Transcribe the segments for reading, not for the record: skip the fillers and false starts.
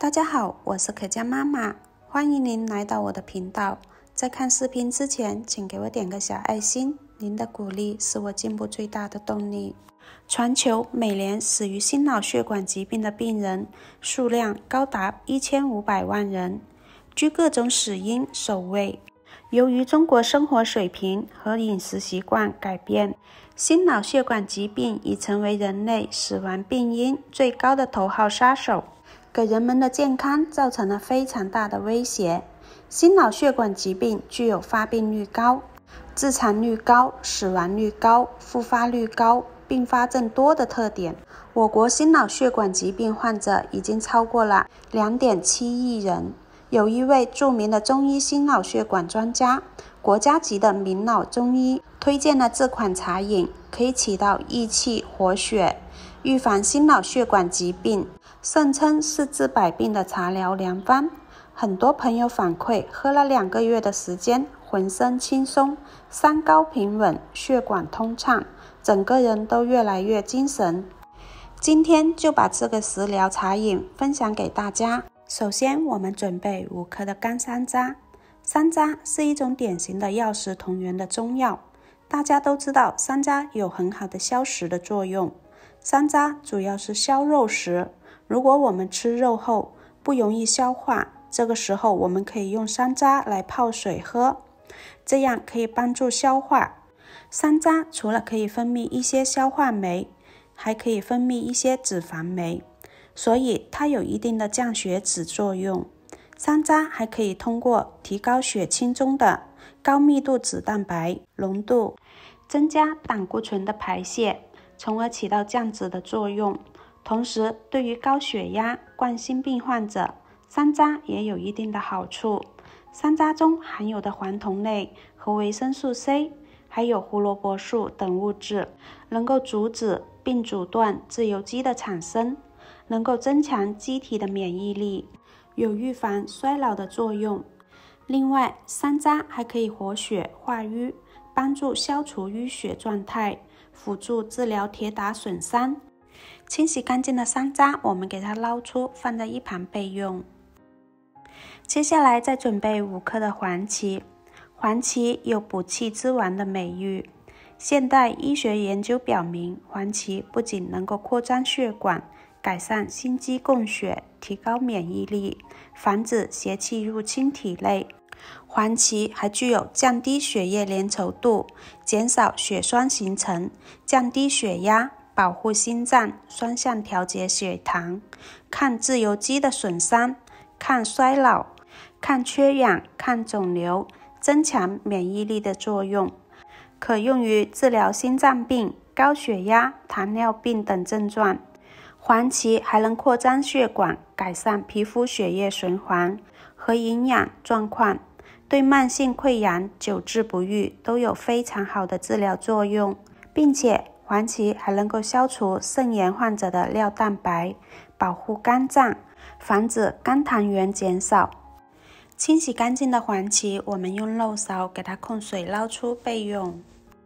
大家好，我是可嘉妈妈，欢迎您来到我的频道。在看视频之前，请给我点个小爱心，您的鼓励是我进步最大的动力。全球每年死于心脑血管疾病的病人数量高达1500万人，居各种死因首位。由于中国生活水平和饮食习惯改变，心脑血管疾病已成为人类死亡病因最高的头号杀手，给人们的健康造成了非常大的威胁。心脑血管疾病具有发病率高、致残率高、死亡率高、复发率高、并发症多的特点。我国心脑血管疾病患者已经超过了2.7亿人。有一位著名的中医心脑血管专家，国家级的名脑中医，推荐了这款茶饮，可以起到益气活血、预防心脑血管疾病，声称是治百病的茶疗良方。很多朋友反馈，喝了2个月的时间，浑身轻松，三高平稳，血管通畅，整个人都越来越精神。今天就把这个食疗茶饮分享给大家。首先，我们准备5克的干山楂。山楂是一种典型的药食同源的中药，大家都知道山楂有很好的消食的作用。山楂主要是消肉食，如果我们吃肉后不容易消化，这个时候我们可以用山楂来泡水喝，这样可以帮助消化。山楂除了可以分泌一些消化酶，还可以分泌一些脂肪酶，所以它有一定的降血脂作用。山楂还可以通过提高血清中的高密度脂蛋白浓度，增加胆固醇的排泄，从而起到降脂的作用。同时，对于高血压、冠心病患者，山楂也有一定的好处。山楂中含有的黄酮类和维生素 C， 还有胡萝卜素等物质，能够阻止并阻断自由基的产生，能够增强机体的免疫力，有预防衰老的作用。另外，山楂还可以活血化瘀，帮助消除淤血状态，辅助治疗铁打损伤。清洗干净的山楂，我们给它捞出，放在一旁备用。接下来再准备5克的黄芪。黄芪有补气之王的美誉，现代医学研究表明，黄芪不仅能够扩张血管，改善心肌供血，提高免疫力，防止邪气入侵体内。黄芪还具有降低血液粘稠度、减少血栓形成、降低血压、保护心脏、双向调节血糖、抗自由基的损伤、抗衰老、抗缺氧、抗肿瘤、增强免疫力的作用，可用于治疗心脏病、高血压、糖尿病等症状。黄芪还能扩张血管，改善皮肤血液循环和营养状况，对慢性溃疡、久治不愈都有非常好的治疗作用，并且黄芪还能够消除肾炎患者的尿蛋白，保护肝脏，防止肝糖原减少。清洗干净的黄芪，我们用漏勺给它控水捞出备用。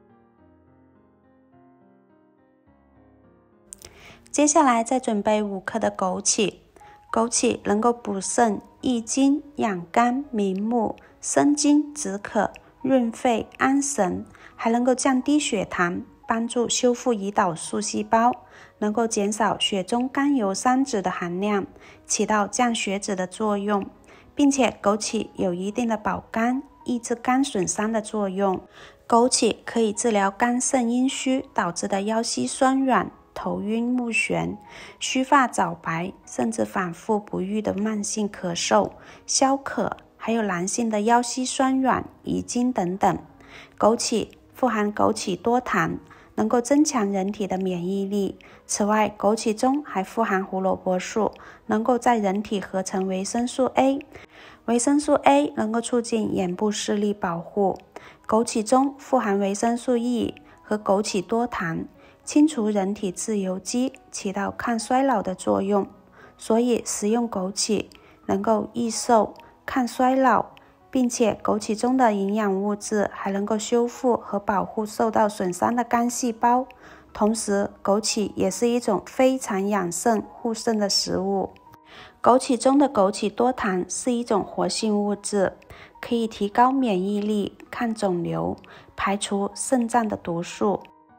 接下来再准备5克的枸杞。枸杞能够补肾、益精、养肝、明目、生津止渴、润肺、安神，还能够降低血糖，帮助修复胰岛素细胞，能够减少血中甘油三酯的含量，起到降血脂的作用，并且枸杞有一定的保肝、抑制肝损伤的作用。枸杞可以治疗肝肾阴虚导致的腰膝酸软、头晕目眩、须发早白，甚至反复不愈的慢性咳嗽、消渴，还有男性的腰膝酸软、遗精等等。枸杞富含枸杞多糖，能够增强人体的免疫力。此外，枸杞中还富含胡萝卜素，能够在人体合成维生素 A。维生素 A 能够促进眼部视力保护。枸杞中富含维生素 E 和枸杞多糖，清除人体自由基，起到抗衰老的作用。所以食用枸杞能够益寿、抗衰老，并且枸杞中的营养物质还能够修复和保护受到损伤的肝细胞。同时，枸杞也是一种非常养肾护肾的食物。 枸杞中的枸杞多糖是一种活性物质，可以提高免疫力、抗肿瘤、排除肾脏的毒素。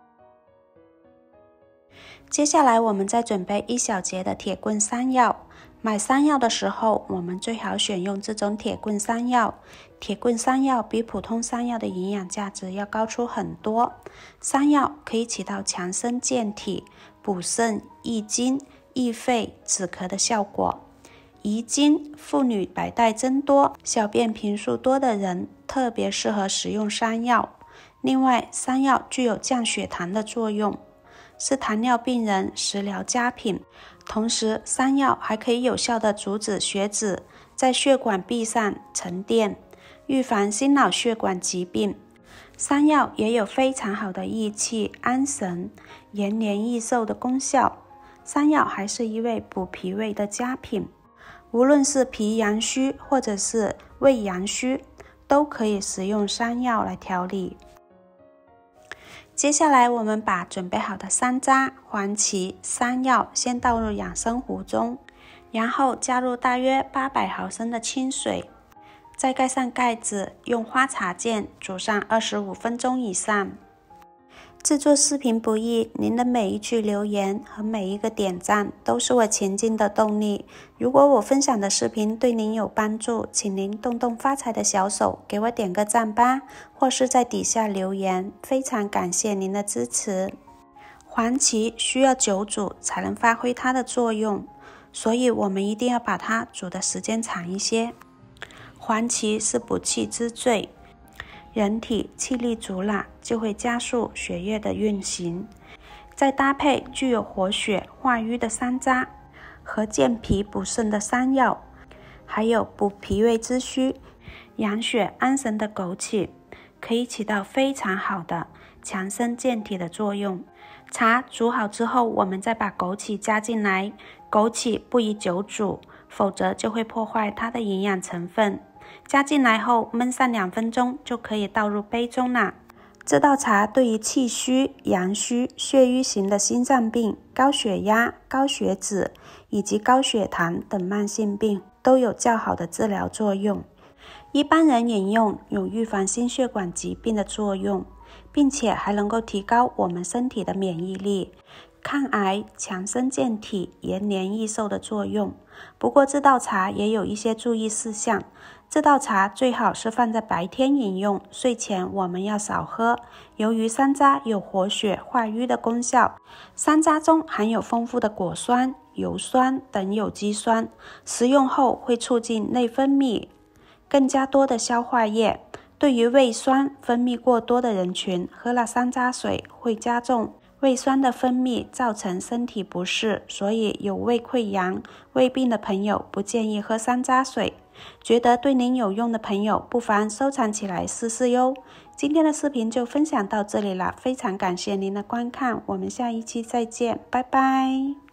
接下来我们再准备1小节的铁棍山药。买山药的时候，我们最好选用这种铁棍山药。铁棍山药比普通山药的营养价值要高出很多。山药可以起到强身健体、补肾益精、益肺止咳的效果。遗精、妇女白带增多、小便频数多的人特别适合食用山药。另外，山药具有降血糖的作用，是糖尿病人食疗佳品。同时，山药还可以有效地阻止血脂在血管壁上沉淀，预防心脑血管疾病。山药也有非常好的益气、安神、延年益寿的功效。山药还是一味补脾胃的佳品，无论是脾阳虚或者是胃阳虚，都可以食用山药来调理。接下来我们把准备好的山楂、黄芪、山药先倒入养生壶中，然后加入大约800毫升的清水，再盖上盖子，用花茶键煮上25分钟以上。制作视频不易，您的每一句留言和每一个点赞都是我前进的动力。如果我分享的视频对您有帮助，请您动动发财的小手，给我点个赞吧，或是在底下留言，非常感谢您的支持。黄芪需要久煮才能发挥它的作用，所以我们一定要把它煮的时间长一些。黄芪是补气之最，人体气力足了，就会加速血液的运行。再搭配具有活血化瘀的山楂和健脾补肾的山药，还有补脾胃之虚、养血安神的枸杞，可以起到非常好的强身健体的作用。茶煮好之后，我们再把枸杞加进来。枸杞不宜久煮，否则就会破坏它的营养成分。加进来后焖上2分钟就可以倒入杯中啦。这道茶对于气虚、阳虚、血瘀型的心脏病、高血压、高血脂以及高血糖等慢性病都有较好的治疗作用。一般人饮用有预防心血管疾病的作用，并且还能够提高我们身体的免疫力，抗癌、强身健体、延年益寿的作用。不过这道茶也有一些注意事项，这道茶最好是放在白天饮用，睡前我们要少喝。由于山楂有活血化瘀的功效，山楂中含有丰富的果酸、油酸等有机酸，食用后会促进内分泌更加多的消化液。对于胃酸分泌过多的人群，喝了山楂水会加重胃酸的分泌，造成身体不适，所以有胃溃疡、胃病的朋友不建议喝山楂水。觉得对您有用的朋友，不妨收藏起来试试哟。今天的视频就分享到这里了，非常感谢您的观看，我们下一期再见，拜拜。